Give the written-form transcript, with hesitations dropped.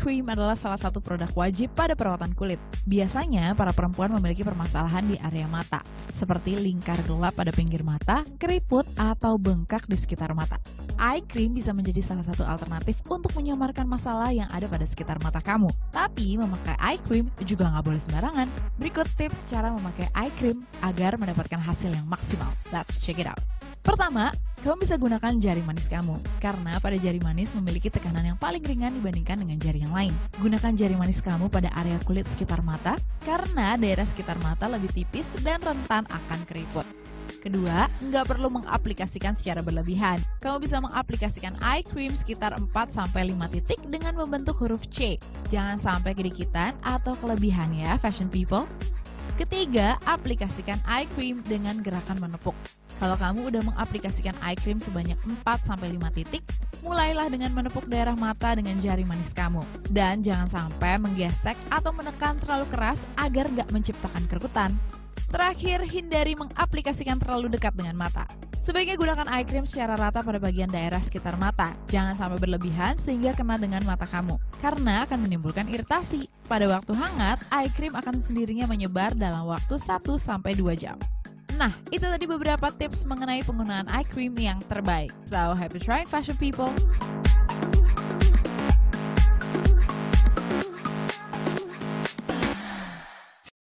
cream adalah salah satu produk wajib pada perawatan kulit. Biasanya, para perempuan memiliki permasalahan di area mata, seperti lingkar gelap pada pinggir mata, keriput, atau bengkak di sekitar mata. Eye cream bisa menjadi salah satu alternatif untuk menyamarkan masalah yang ada pada sekitar mata kamu. Tapi, memakai eye cream juga nggak boleh sembarangan. Berikut tips cara memakai eye cream agar mendapatkan hasil yang maksimal. Let's check it out. Pertama, kamu bisa gunakan jari manis kamu, karena pada jari manis memiliki tekanan yang paling ringan dibandingkan dengan jari yang lain. Gunakan jari manis kamu pada area kulit sekitar mata, karena daerah sekitar mata lebih tipis dan rentan akan keriput. Kedua, nggak perlu mengaplikasikan secara berlebihan. Kamu bisa mengaplikasikan eye cream sekitar 4-5 titik dengan membentuk huruf C. Jangan sampai kedikitan atau kelebihan ya, fashion people. Ketiga, aplikasikan eye cream dengan gerakan menepuk. Kalau kamu udah mengaplikasikan eye cream sebanyak 4-5 titik, mulailah dengan menepuk daerah mata dengan jari manis kamu. Dan jangan sampai menggesek atau menekan terlalu keras agar nggak menciptakan kerutan. Terakhir, hindari mengaplikasikan terlalu dekat dengan mata. Sebaiknya gunakan eye cream secara rata pada bagian daerah sekitar mata. Jangan sampai berlebihan sehingga kena dengan mata kamu, karena akan menimbulkan iritasi. Pada waktu hangat, eye cream akan sendirinya menyebar dalam waktu 1-2 jam. Nah, itu tadi beberapa tips mengenai penggunaan eye cream yang terbaik. So, happy trying fashion people!